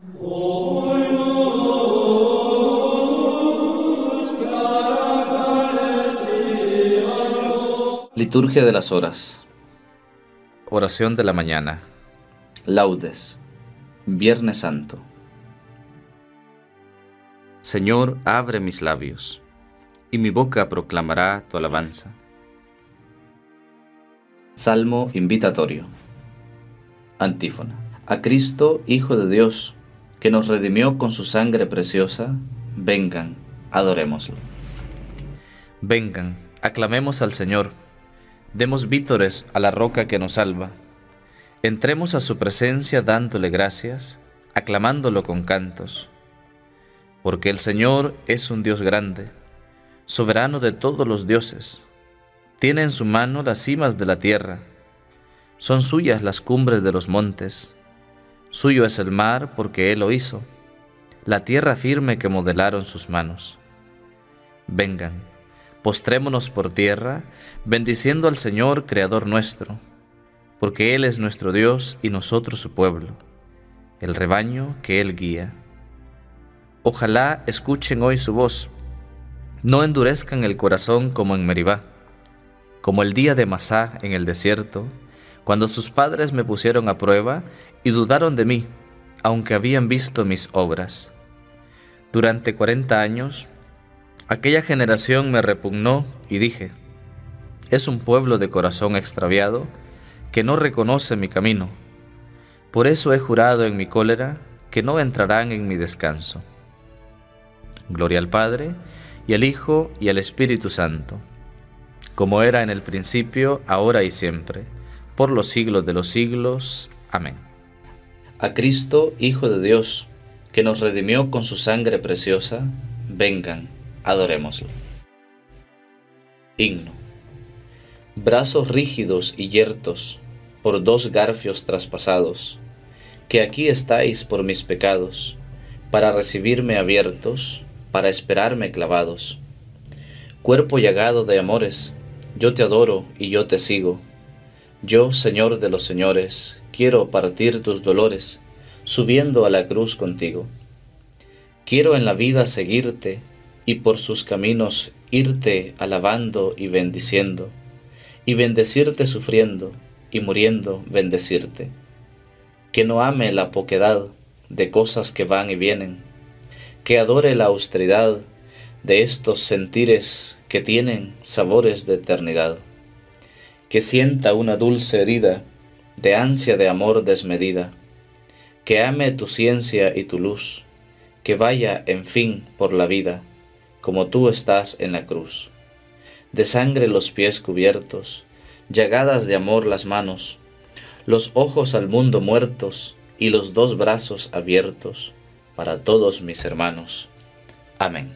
Liturgia de las Horas. Oración de la mañana. Laudes. Viernes Santo. Señor, abre mis labios, y mi boca proclamará tu alabanza. Salmo invitatorio. Antífona. A Cristo, Hijo de Dios, que nos redimió con su sangre preciosa, vengan, adorémoslo. Vengan, aclamemos al Señor, demos vítores a la roca que nos salva. Entremos a su presencia dándole gracias, aclamándolo con cantos. Porque el Señor es un Dios grande, soberano de todos los dioses. Tiene en su mano las cimas de la tierra, son suyas las cumbres de los montes. Suyo es el mar porque Él lo hizo, la tierra firme que modelaron sus manos. Vengan, postrémonos por tierra, bendiciendo al Señor, Creador nuestro, porque Él es nuestro Dios y nosotros su pueblo, el rebaño que Él guía. Ojalá escuchen hoy su voz, no endurezcan el corazón como en Meribá, como el día de Masá en el desierto, cuando sus padres me pusieron a prueba y dudaron de mí, aunque habían visto mis obras. Durante 40 años, aquella generación me repugnó y dije, es un pueblo de corazón extraviado que no reconoce mi camino. Por eso he jurado en mi cólera que no entrarán en mi descanso. Gloria al Padre, y al Hijo, y al Espíritu Santo, como era en el principio, ahora y siempre, por los siglos de los siglos. Amén. A Cristo, Hijo de Dios, que nos redimió con su sangre preciosa, vengan, adorémoslo. Himno. Brazos rígidos y yertos, por 2 garfios traspasados, que aquí estáis por mis pecados, para recibirme abiertos, para esperarme clavados. Cuerpo llagado de amores, yo te adoro y yo te sigo. Yo, Señor de los señores, quiero partir tus dolores, subiendo a la cruz contigo. Quiero en la vida seguirte, y por sus caminos irte alabando y bendecirte sufriendo, y muriendo bendecirte. Que no ame la poquedad de cosas que van y vienen, que adore la austeridad de estos sentires que tienen sabores de eternidad. Que sienta una dulce herida de ansia de amor desmedida, que ame tu ciencia y tu luz, que vaya, en fin, por la vida, como tú estás en la cruz. De sangre los pies cubiertos, llagadas de amor las manos, los ojos al mundo muertos y los 2 brazos abiertos para todos mis hermanos. Amén.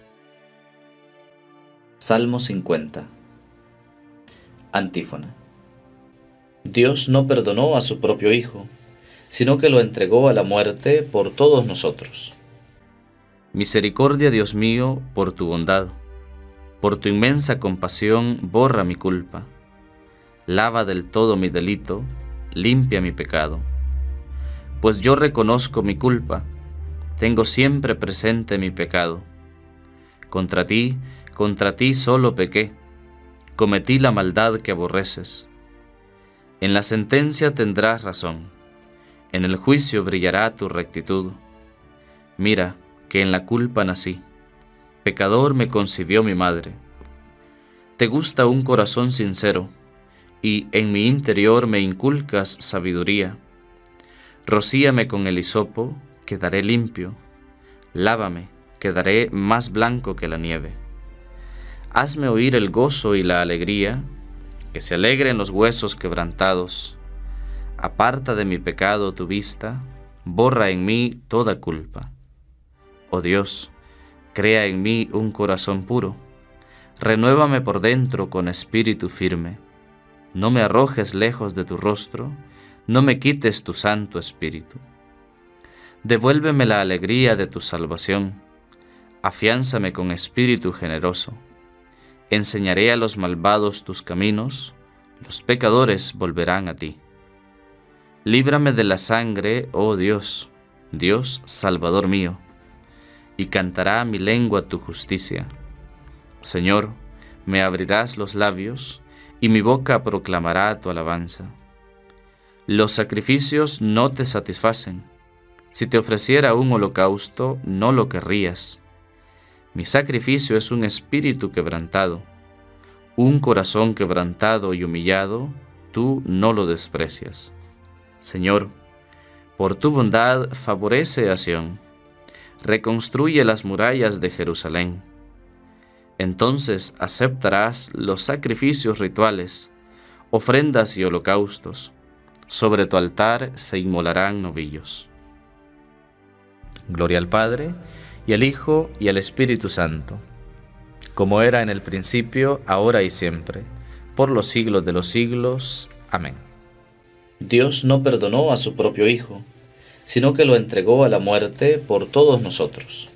Salmo 50. Antífona. Dios no perdonó a su propio Hijo, sino que lo entregó a la muerte por todos nosotros. Misericordia, Dios mío, por tu bondad, por tu inmensa compasión, borra mi culpa. Lava del todo mi delito, limpia mi pecado. Pues yo reconozco mi culpa, tengo siempre presente mi pecado. Contra ti solo pequé, cometí la maldad que aborreces. En la sentencia tendrás razón, en el juicio brillará tu rectitud. Mira, que en la culpa nací, pecador me concibió mi madre. Te gusta un corazón sincero, y en mi interior me inculcas sabiduría. Rocíame con el hisopo, quedaré limpio. Lávame, quedaré más blanco que la nieve. Hazme oír el gozo y la alegría, que se alegren los huesos quebrantados. Aparta de mi pecado tu vista, borra en mí toda culpa. Oh Dios, crea en mí un corazón puro, renuévame por dentro con espíritu firme. No me arrojes lejos de tu rostro, no me quites tu Santo Espíritu. Devuélveme la alegría de tu salvación, afiánzame con espíritu generoso. Enseñaré a los malvados tus caminos, los pecadores volverán a ti. Líbrame de la sangre, oh Dios, Dios Salvador mío, y cantará mi lengua tu justicia. Señor, me abrirás los labios, y mi boca proclamará tu alabanza. Los sacrificios no te satisfacen. Si te ofreciera un holocausto, no lo querrías. Mi sacrificio es un espíritu quebrantado. Un corazón quebrantado y humillado, tú no lo desprecias. Señor, por tu bondad favorece a Sión. Reconstruye las murallas de Jerusalén. Entonces aceptarás los sacrificios rituales, ofrendas y holocaustos. Sobre tu altar se inmolarán novillos. Gloria al Padre, y al Hijo, y al Espíritu Santo, como era en el principio, ahora y siempre, por los siglos de los siglos. Amén. Dios no perdonó a su propio Hijo, sino que lo entregó a la muerte por todos nosotros.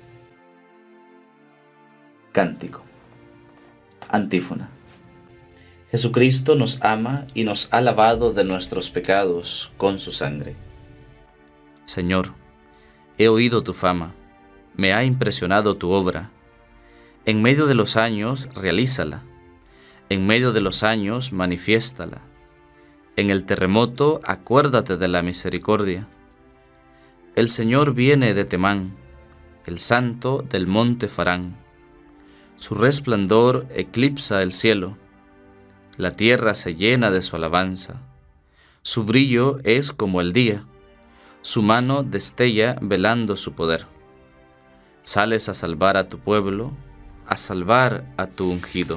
Cántico. Antífona. Jesucristo nos ama y nos ha lavado de nuestros pecados con su sangre. Señor, he oído tu fama, me ha impresionado tu obra. En medio de los años, realízala. En medio de los años, manifiéstala. En el terremoto, acuérdate de la misericordia. El Señor viene de Temán, el Santo del monte Farán. Su resplandor eclipsa el cielo. La tierra se llena de su alabanza. Su brillo es como el día. Su mano destella velando su poder. Sales a salvar a tu pueblo, a salvar a tu ungido.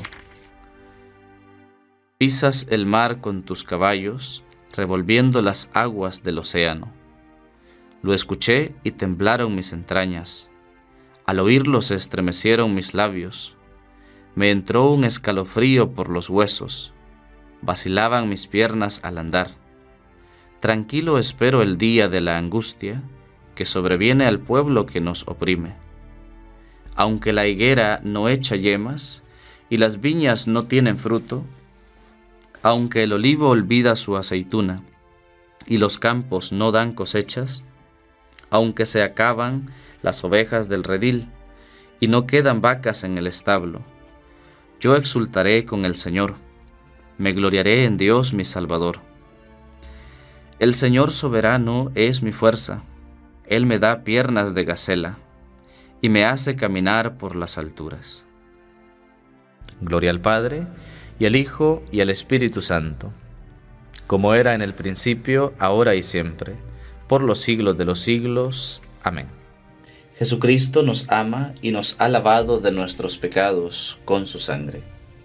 Pisas el mar con tus caballos, revolviendo las aguas del océano. Lo escuché y temblaron mis entrañas. Al oírlo se estremecieron mis labios. Me entró un escalofrío por los huesos. Vacilaban mis piernas al andar. Tranquilo espero el día de la angustia que sobreviene al pueblo que nos oprime. Aunque la higuera no echa yemas y las viñas no tienen fruto, aunque el olivo olvida su aceituna y los campos no dan cosechas, aunque se acaban las ovejas del redil y no quedan vacas en el establo, yo exultaré con el Señor, me gloriaré en Dios mi Salvador. El Señor soberano es mi fuerza, Él me da piernas de gacela y me hace caminar por las alturas. Gloria al Padre, y al Hijo, y al Espíritu Santo, como era en el principio, ahora y siempre, por los siglos de los siglos. Amén. Jesucristo nos ama y nos ha lavado de nuestros pecados con su sangre.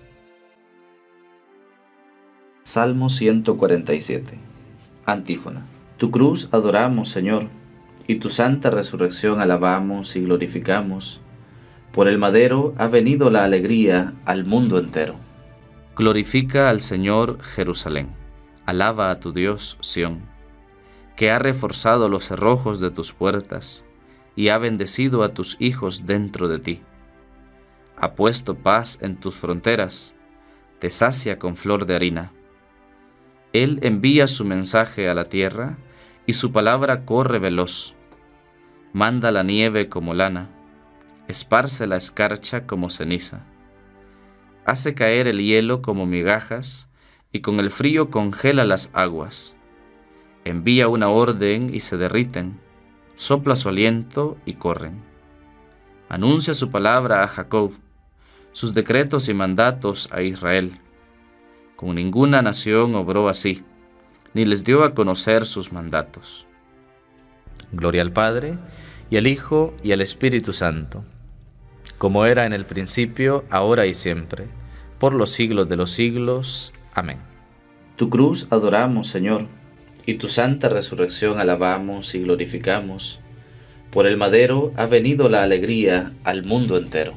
Salmo 147. Antífona. Tu cruz adoramos, Señor, y tu santa resurrección alabamos y glorificamos. Por el madero ha venido la alegría al mundo entero. Glorifica al Señor, Jerusalén. Alaba a tu Dios, Sión, que ha reforzado los cerrojos de tus puertas y ha bendecido a tus hijos dentro de ti. Ha puesto paz en tus fronteras, te sacia con flor de harina. Él envía su mensaje a la tierra y su palabra corre veloz. Manda la nieve como lana, esparce la escarcha como ceniza. Hace caer el hielo como migajas y con el frío congela las aguas. Envía una orden y se derriten, sopla su aliento y corren. Anuncia su palabra a Jacob, sus decretos y mandatos a Israel. Con ninguna nación obró así, ni les dio a conocer sus mandatos. Gloria al Padre, y al Hijo, y al Espíritu Santo, como era en el principio, ahora y siempre, por los siglos de los siglos. Amén. Tu cruz adoramos, Señor, y tu santa resurrección alabamos y glorificamos. Por el madero ha venido la alegría al mundo entero.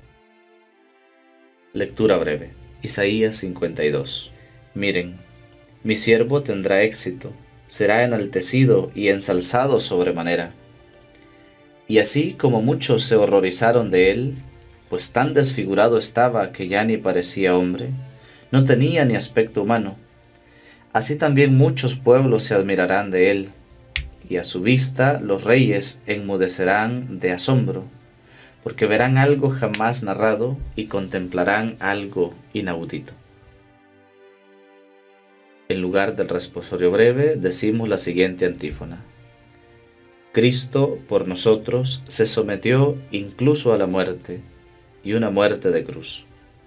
Lectura breve. Isaías 52. Miren, mi siervo tendrá éxito, será enaltecido y ensalzado sobremanera. Y así como muchos se horrorizaron de él, pues tan desfigurado estaba que ya ni parecía hombre, no tenía ni aspecto humano, así también muchos pueblos se admirarán de él, y a su vista los reyes enmudecerán de asombro, porque verán algo jamás narrado y contemplarán algo inaudito. En lugar del responsorio breve, decimos la siguiente antífona. Cristo por nosotros se sometió incluso a la muerte, y una muerte de cruz.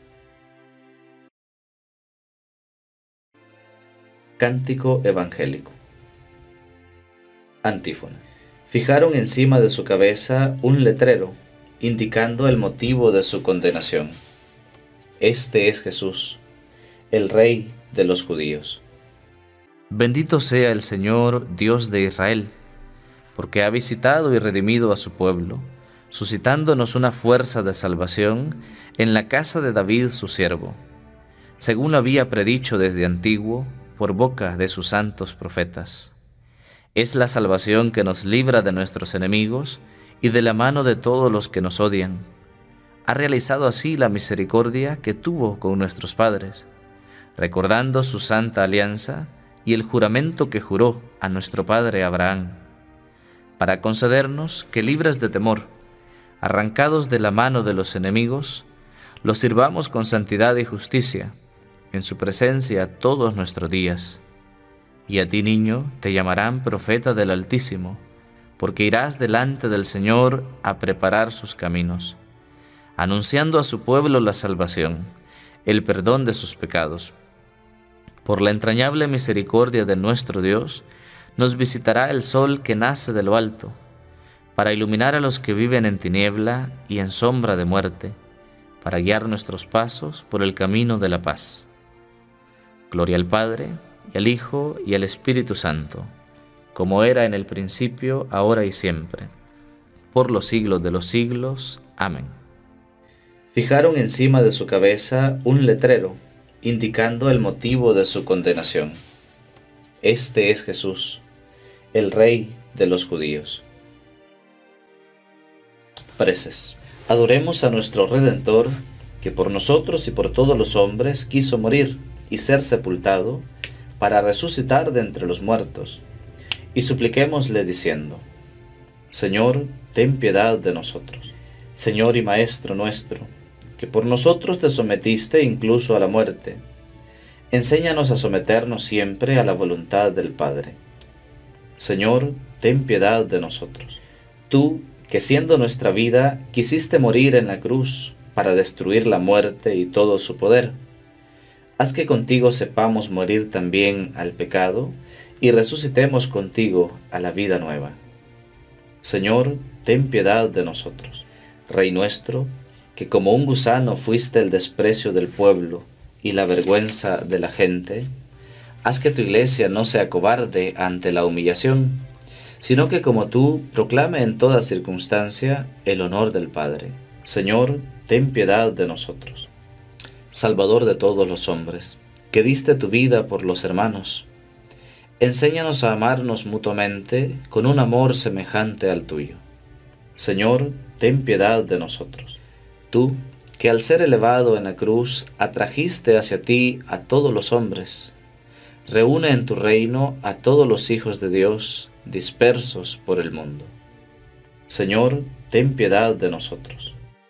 Cántico evangélico. Antífona. Fijaron encima de su cabeza un letrero, indicando el motivo de su condenación. Este es Jesús, el Rey de los judíos. Bendito sea el Señor, Dios de Israel, porque ha visitado y redimido a su pueblo, suscitándonos una fuerza de salvación en la casa de David su siervo, según lo había predicho desde antiguo por boca de sus santos profetas. Es la salvación que nos libra de nuestros enemigos y de la mano de todos los que nos odian. Ha realizado así la misericordia que tuvo con nuestros padres, recordando su santa alianza y el juramento que juró a nuestro padre Abraham, para concedernos que, libres de temor, arrancados de la mano de los enemigos, los sirvamos con santidad y justicia, en su presencia todos nuestros días. Y a ti, niño, te llamarán profeta del Altísimo, porque irás delante del Señor a preparar sus caminos, anunciando a su pueblo la salvación, el perdón de sus pecados. Por la entrañable misericordia de nuestro Dios, nos visitará el sol que nace de lo alto, para iluminar a los que viven en tiniebla y en sombra de muerte, para guiar nuestros pasos por el camino de la paz. Gloria al Padre, y al Hijo, y al Espíritu Santo, como era en el principio, ahora y siempre, por los siglos de los siglos. Amén. Fijaron encima de su cabeza un letrero, indicando el motivo de su condenación. Este es Jesús, el Rey de los judíos. Preces. Adoremos a nuestro Redentor, que por nosotros y por todos los hombres quiso morir y ser sepultado, para resucitar de entre los muertos, y supliquémosle diciendo: Señor, ten piedad de nosotros. Señor y Maestro nuestro, que por nosotros te sometiste incluso a la muerte, enséñanos a someternos siempre a la voluntad del Padre. Señor, ten piedad de nosotros. Tú, que siendo nuestra vida, quisiste morir en la cruz para destruir la muerte y todo su poder, haz que contigo sepamos morir también al pecado y resucitemos contigo a la vida nueva. Señor, ten piedad de nosotros. Rey nuestro, que como un gusano fuiste el desprecio del pueblo y la vergüenza de la gente, haz que tu iglesia no sea cobarde ante la humillación, sino que como tú proclame en toda circunstancia el honor del Padre. Señor, ten piedad de nosotros. Salvador de todos los hombres, que diste tu vida por los hermanos, enséñanos a amarnos mutuamente con un amor semejante al tuyo. Señor, ten piedad de nosotros. Tú, que al ser elevado en la cruz atrajiste hacia ti a todos los hombres, reúne en tu reino a todos los hijos de Dios dispersos por el mundo. Señor, ten piedad de nosotros.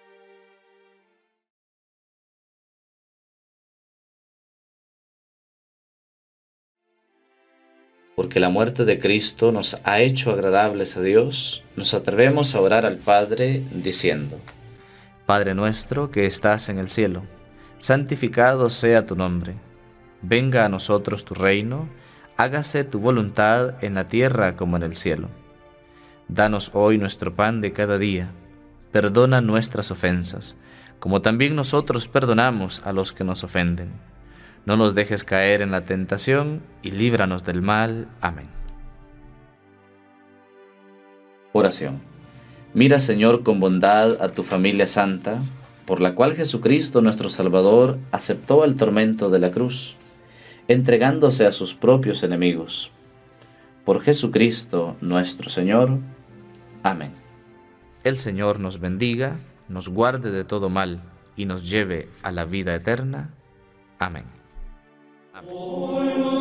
Porque la muerte de Cristo nos ha hecho agradables a Dios, nos atrevemos a orar al Padre diciendo: Padre nuestro que estás en el cielo, santificado sea tu nombre. Venga a nosotros tu reino, hágase tu voluntad en la tierra como en el cielo. Danos hoy nuestro pan de cada día. Perdona nuestras ofensas, como también nosotros perdonamos a los que nos ofenden. No nos dejes caer en la tentación y líbranos del mal. Amén. Oración. Mira, Señor, con bondad a tu familia santa, por la cual Jesucristo nuestro Salvador aceptó el tormento de la cruz, entregándose a sus propios enemigos. Por Jesucristo nuestro Señor. Amén. El Señor nos bendiga, nos guarde de todo mal y nos lleve a la vida eterna. Amén. Amén.